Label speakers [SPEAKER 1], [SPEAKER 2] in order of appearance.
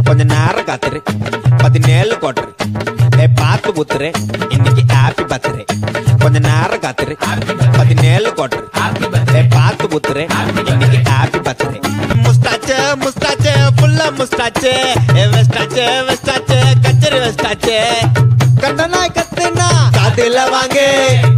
[SPEAKER 1] கொஞ்ச நேரம் காத்துரு 17 கோட்டரு பார்த்து குத்துரு இன்னைக்கு ஹாப்பி பர்த்டே கொஞ்ச நேரம் காத்துரு 17 கோட்டரு பார்த்து குத்துரு இன்னைக்கு ஹாப்பி பர்த்டே முஸ்டாச்சே முஸ்டாச்சே ஃபுல்லா முஸ்டாச்சே வெஸ்டாச்சே வெஸ்டாச்சே கச்சரி வெஸ்டாச்சே கண்டனா கத்துனா காதுல வாங்க